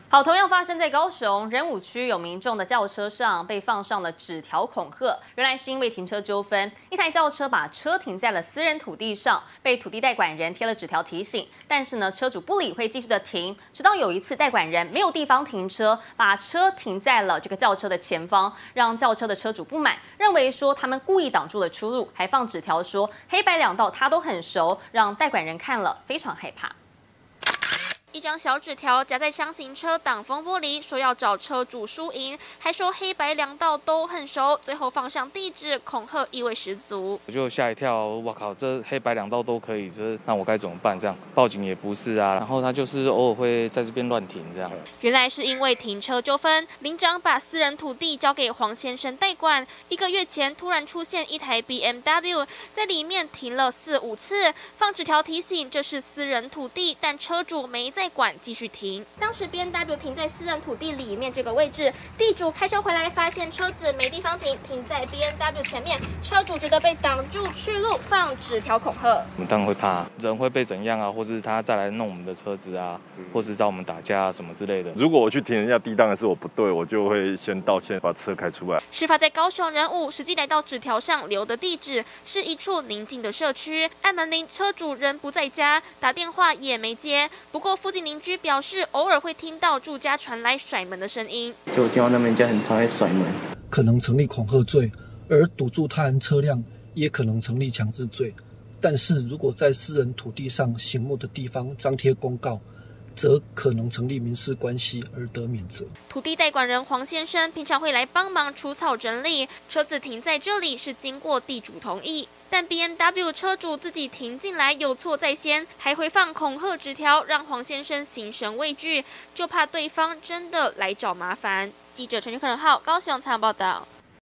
好，同样发生在高雄仁武区，有民众的轿车上被放上了纸条恐吓。原来是因为停车纠纷，一台轿车把车停在了私人土地上，被土地代管人贴了纸条提醒。但是呢，车主不理会，继续的停，直到有一次代管人没有地方停车，把车停在了这个轿车的前方，让轿车的车主不满，认为说他们故意挡住了出路，还放纸条说黑白两道他都很熟，让代管人看了非常害怕。 一张小纸条夹在箱型车挡风玻璃，说要找车主输赢，还说黑白两道都很熟，最后放上地址，恐吓意味十足。 我就吓一跳，我靠，这黑白两道都可以，这那我该怎么办？这样报警也不是啊，然后他就是偶尔会在这边乱停这样。 原来是因为停车纠纷，领长把私人土地交给黄先生代管。1个月前突然出现一台 BMW， 在里面停了4、5次，放纸条提醒这是私人土地，但车主没在管，继续停。当时 BMW 停在私人土地里面这个位置，地主开车回来发现车子没地方停，停在 BMW 前面，车主觉得被挡住去路，放纸条恐吓。 我们当然会怕，人会被怎样啊，或是他再来弄我们的车子啊，或是找我们打架啊什么之类的。 如果我去停人家地，当然是我不对，我就会先道歉，把车开出来。 事发在高雄仁武，实际来到纸条上留的地址是一处宁静的社区，按门铃，车主人不在家，打电话也没接。不过附近邻居表示，偶尔会听到住家传来甩门的声音， 就我听到他们家很常在甩门， 可能成立恐吓罪，而堵住他人车辆也可能成立强制罪。但是如果在私人土地上醒目的地方张贴公告，则可能成立民事关系而得免责。 土地代管人黄先生平常会来帮忙除草整理，车子停在这里是经过地主同意。但 BMW 车主自己停进来有错在先，还回放恐吓纸条，让黄先生心生畏惧，就怕对方真的来找麻烦。记者陈俊克高雄采访报道。